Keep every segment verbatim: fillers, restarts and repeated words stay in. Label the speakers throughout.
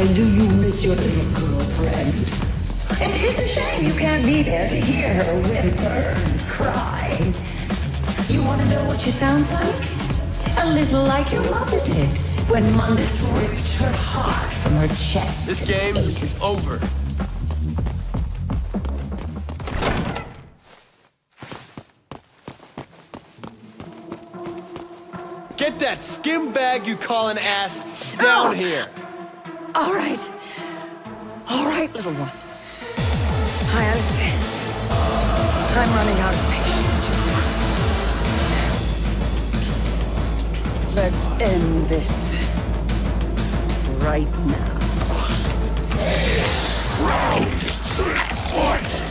Speaker 1: say, do you miss your little girlfriend? It is a shame you can't be there to hear her whimper and cry. You want to know what she sounds like? A little like your mother did when Mundus ripped her heart from her chest.
Speaker 2: This game is over. Get that skim bag you call an ass down oh. here.
Speaker 1: All right. All right, little one. I understand. I'm running out of patience. Let's end this right now.
Speaker 3: Round six, fight!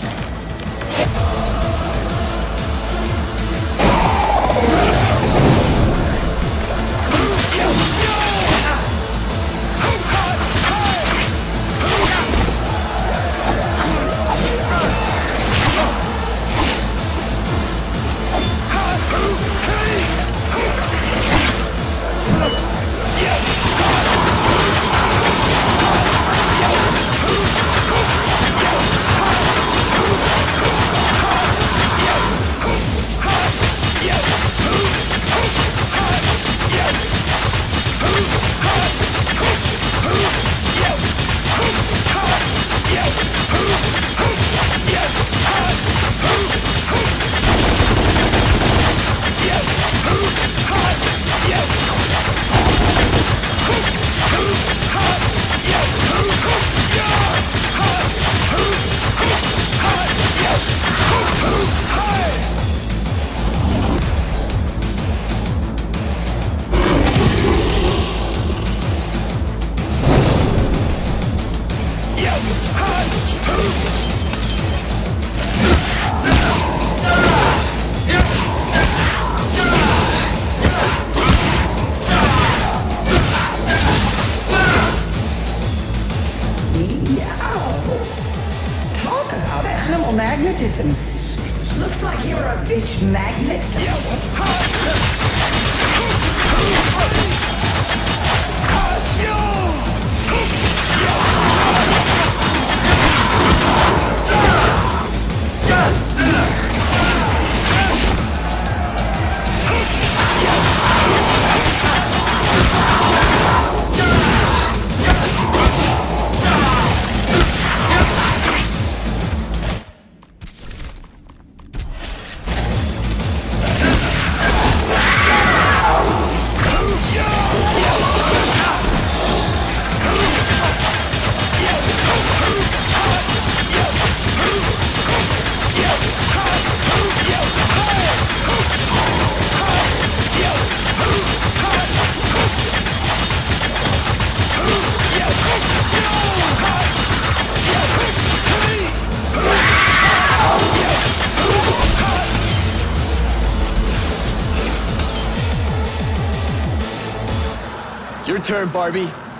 Speaker 1: Magnetism. Looks like you're a bitch magnet.
Speaker 2: Your turn, Barbie.